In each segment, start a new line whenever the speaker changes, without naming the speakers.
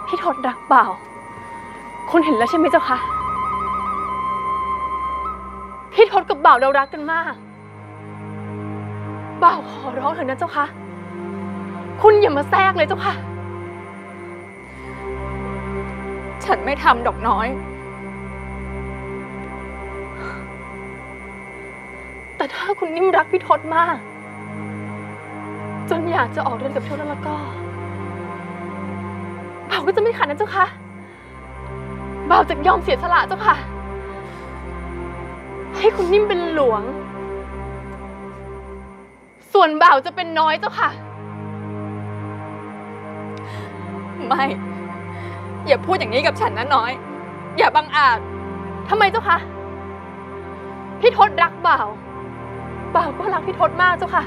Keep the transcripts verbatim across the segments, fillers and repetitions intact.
พี่ทศรักบ่าวคุณเห็นแล้วใช่ไหมเจ้าคะพี่ทศกับบ่าวเรารักกันมากบ่าวขอร้องเถอะนะเจ้าคะคุณอย่ามาแทรกเลยเจ้าค่ะ
ฉันไม่ทำดอกน้อย
แต่ถ้าคุณนิ่มรักพี่ทศมากจนอยากจะออกเรือนกับพี่ทศแล้วก็บ่าวก็จะไม่ขัดนะเจ้าค่ะบ่าวจะยอมเสียสละเจ้าค่ะให้คุณนิ่มเป็นหลวงส่วนบ่าวจะเป็นน้อยเจ้าค่ะ
ไม่อย่าพูดอย่างนี้กับฉันนะน้อยอย่าบังอาจ
ทำไมเจ้าคะพี่ทศรักบ่าวบ่าวก็รักพี่ทศมากเจ้าค่ะ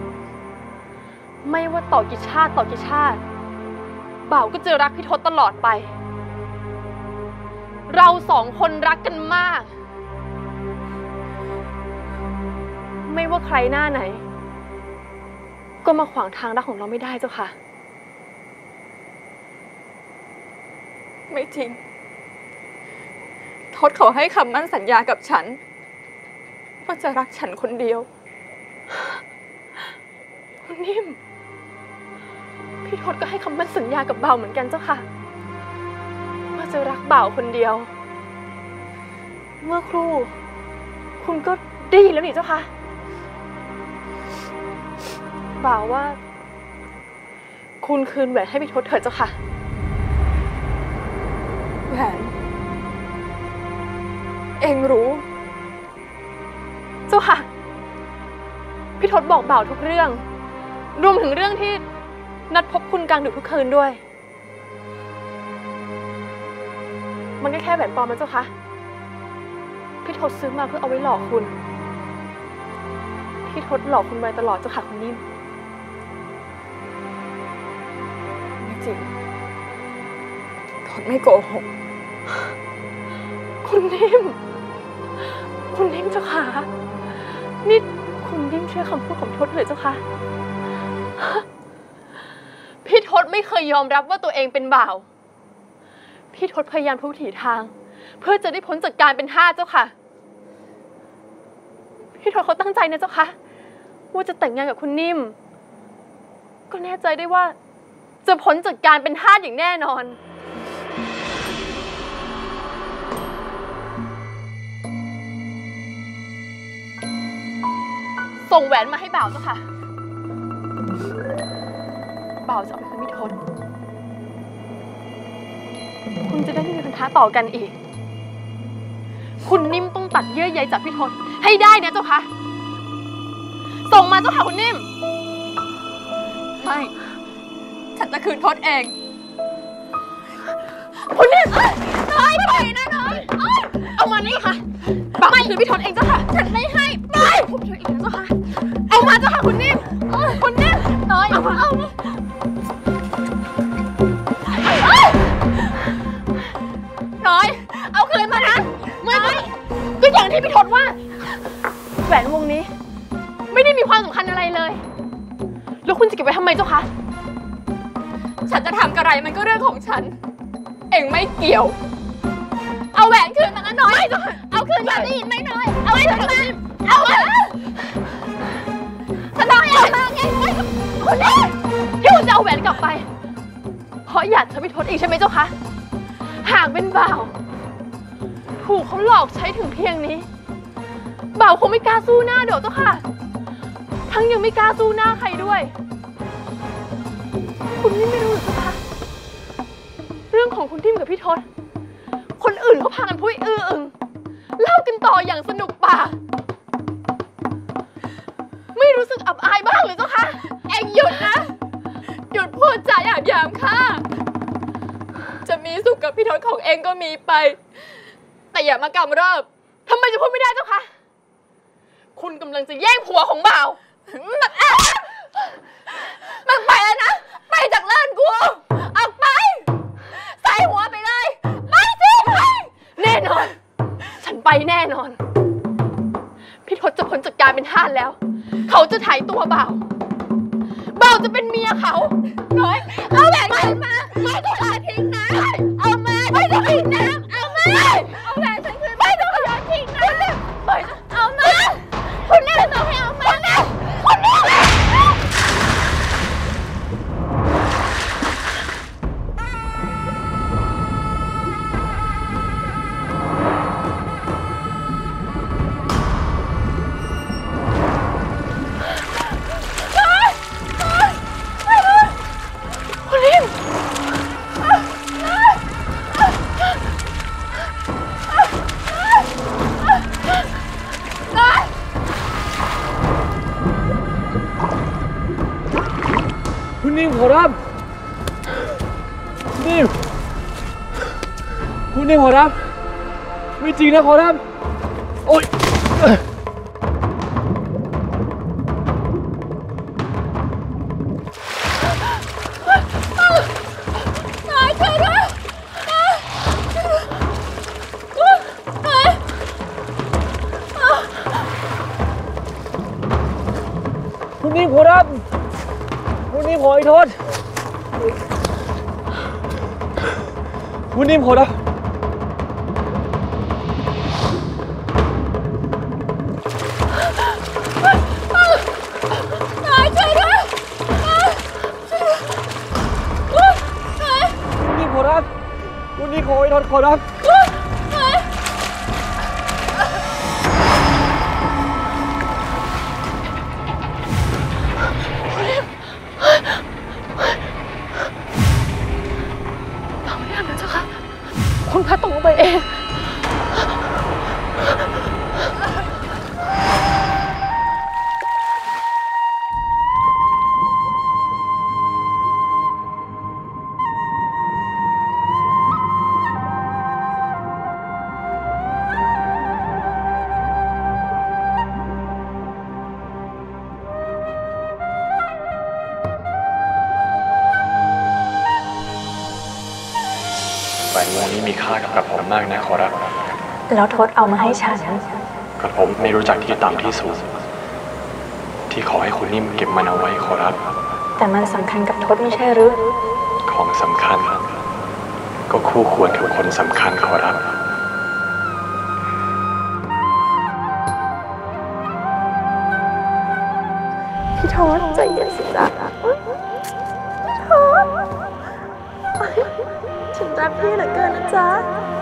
ไม่ว่าต่อกี่ชาติต่อกี่ชาติบ่าวก็จะรักพี่ทศตลอดไปเราสองคนรักกันมากไม่ว่าใครหน้าไหนก็มาขวางทางรักของเราไม่ได้เจ้าค่ะ
ไม่จริงทศเขาให้คำมั่นสัญญากับฉันว่าจะรักฉันคนเดียว
คุณนิ่มพี่ทศก็ให้คำมั่นสัญญากับบ่าวเหมือนกันเจ้าค่ะว่าจะรักบ่าวคนเดียวเมื่อครู่คุณก็ได้ยินแล้วนี่เจ้าค่ะบ่าวว่าคุณคืนแหวนให้พี่ทศเถิดเจ้าค่ะ
แหวนเอ็งรู้
เจ้าค่ะพี่ทศบอกบ่าวทุกเรื่องรวมถึงเรื่องที่นัดพบคุณกลางดึกทุกคืนด้วยมันก็แค่แหวนปลอมนะเจ้าค่ะพี่ทศซื้อมาเพื่อเอาไว้หลอกคุณพี่ทศหลอกคุณไว้ตลอดเจ้าค่ะคุณนิ่ม
ไม่จริงทศไม่โกหก
คุณนิ่มคุณนิ่มเจ้าค่ะนี่คุณนิ่มเชื่อคำพูดของทศเลยเจ้าค่ะพี่ทศไม่เคยยอมรับว่าตัวเองเป็นบ่าวพี่ทศพยายามทุกวิถีทางเพื่อจะได้พ้นจากการเป็นทาสเจ้าค่ะพี่ทศเขาตั้งใจนะเจ้าค่ะว่าจะแต่งงานกับคุณนิ่มก็แน่ใจได้ว่าจะพ้นจากการเป็นทาสอย่างแน่นอนส่งแหวนมาให้บ่าวเจ้าค่ะบ่าวจะเอาไปคืนพี่ทศคุณจะได้ไม่มีปัญหาต่อกันอีกคุณนิ่มต้องตัดเยื่อใยจากพี่ทศให้ได้นะเจ้าค่ะส่งมาเจ้าค่ะคุณนิ่ม
ไม่ฉันจะคืนทศเอง
คุณนิ่มน้อยไปนะน้อยเอามานี่ค่ะบ่าวคืนพี่ทศเองเจ้าค่ะฉันไม่ให้ไปผมช่วยอีกนะเจ้าค่ะเอามาเจ้าค่ะคุณนิ่มคุณนิ่มน้อยเอามาเอา
น้อยเอาคืนมานะ
ไม่ก็อย่างที่พี่ทศว่าแหวนวงนี้ไม่ได้มีความสำคัญอะไรเลยแล้วคุณจะเก็บไว้ทำไมเจ้าคะ
ฉันจะทำอะไรมันก็เรื่องของฉันเอ็งไม่เกี่ยวเอาแหวนคืนมานะน้อยเอาคืนมาได้ยินไหมน้อยเอาไว้คืนมาเอาไว้ฉันต้องเอามาไง
คุณนี่ที่คุณจะเอาแหวนกลับไปเพราะอยากจะพี่ทศอีกใช่ไหมเจ้าคะหากเป็นบ่าวถูกเขาหลอกใช้ถึงเพียงนี้บ่าวคงไม่กล้าสู้หน้าเดี๋ยวเจ้าค่ะทั้งยังไม่กล้าสู้หน้าใครด้วยคุณนี่ไม่รู้หรือเปล่าคะเรื่องของคุณทิมกับพี่ทศคนอื่นเขาพากันพูดอื้ออึงเล่ากันต่ออย่างสนุกปากไม่รู้สึกอับอายบ้างหรือเจ้าคะ
เอ็งหยุดนะหยุดพูดจาหยาบหยามค่ะจะมีสุขกับพี่ทศของเองก็มีไปแต่อย่ามากำเริบ
ทำไมจะพูดไม่ได้เจ้าคะคุณกำลังจะแย่งผัวของบ่าว
มันแอบมันไปแล้วนะไปจากเลินกูออกไปใส่หัวไปเลยไปสิไป
แน่นอนฉันไปแน่นอนพี่ทศจะพ้นจากการเป็นทาสแล้วเขาจะถ่ายตัวบ่าวบ่าวจะเป็นเมียเขา
น้อยเอาแหวนคืนมาไม่ต้องลาทิ้งนะ
รับนิ่มคุณนิ่มขอรับไม่จริงนะขอรับโอ๊ย
นายช่วยด้วย
คุณนิ่มขอรับคุณนิ่มขอให้โทษคุณนิ่มขอรับ
นายช่วยด้วย
คุณนิ่มขอรับคุณนิ่มขอให้โทษขอรับ
คุณพัดตกลงไปเอง
แหวนวงนี้มีค่ากับกระผมมากนะขอรับ
แล้วทศเอามาให้ฉัน
กระผมไม่รู้จักที่ต่ำที่สูงที่ขอให้คุณนิ่มเก็บมันเอาไว้ขอรับ
แต่มันสำคัญกับทศไม่ใช่หรือ
ของสำคัญก็คู่ควรกับคนสำคัญขอรับ
พี่ทศใจเย็นสิจ๊ะพี่ทศฉันรักพี่เหลือเกินนะจ๊ะ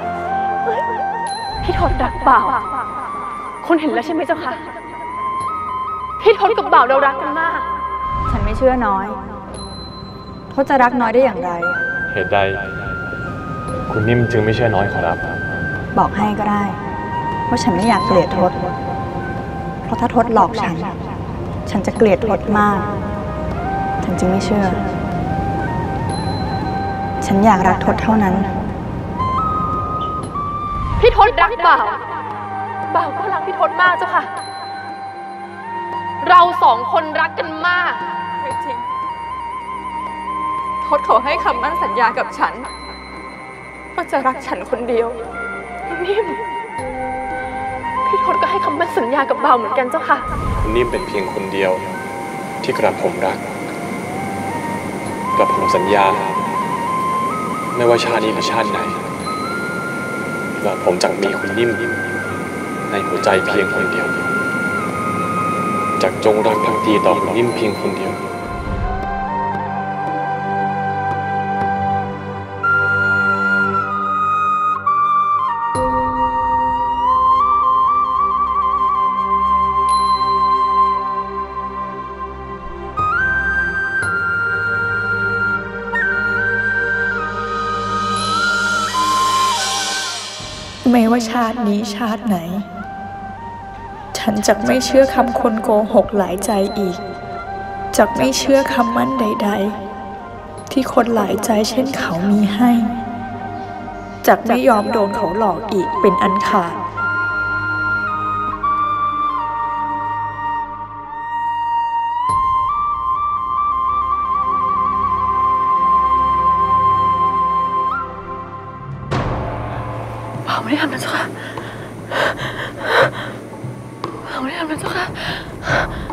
พี่ทศรักบ่าวคุณเห็นแล้วใช่ไหมเจ้าคะพี่ทศกับบ่าวเรารักกันมาก
ฉันไม่เชื่อน้อยทศจะรักน้อยได้อย่างไร
เหตุใดคุณนิ่มจึงไม่เชื่อน้อยขอรับ
บอกให้ก็ได้ว่าฉันไม่อยากเกลียดทศเพราะถ้าทศหลอกฉัน ฉันจะเกลียดทศมากฉันจึงไม่เชื่อ ฉันอยากรักทศเท่านั้น
พี่ทศรักบ่าวบ่าวก็รักพี่ทศมากเจ้าค่ะเราสองคนรักกันมาก
ไม่จริงทศเขาให้คำมั่นสัญญากับฉันว่าจะรักฉันคนเดียว
นิ่มพี่ทศก็ให้คำมั่นสัญญากับบ่าวเหมือนกันเจ้าค่ะ
คุณนิ่มเป็นเพียงคนเดียวที่กระผมรักกระผมสัญญาไม่ว่าชาตินี้หรือชาติไหนกระผมจะมีคุณนิ่มในหัวใจเพียงคนเดียวจากจงรักภักดีต่อคุณนิ่มเพียงคนเดียว
ไม่ว่าชาตินี้ชาติไหน ฉันจะไม่เชื่อคำคนโกหกหลายใจอีกจะไม่เชื่อคำมั่นใดๆที่คนหลายใจเช่นเขามีให้จะไม่ยอมโดนเขาหลอกอีกเป็นอันขาด
บ่าวไม่ได้ทำนะเจ้าค่ะบ่าวไม่ได้ทำนะเจ้าค่ะ